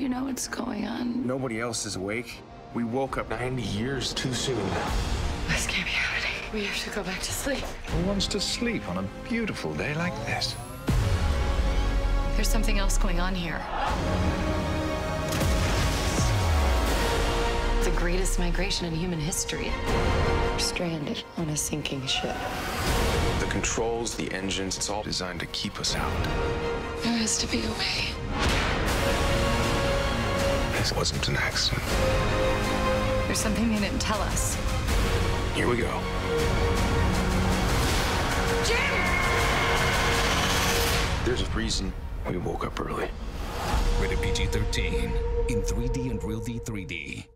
you know what's going on? Nobody else is awake. We woke up 90 years too soon. This can't be happening. We have to go back to sleep. Who wants to sleep on a beautiful day like this? There's something else going on here. The greatest migration in human history. We're stranded on a sinking ship. The controls, the engines, it's all designed to keep us out. There has to be a way. This wasn't an accident. There's something they didn't tell us. Here we go. Jim! There's a reason we woke up early. Rated PG-13 in 3D and Real V 3D.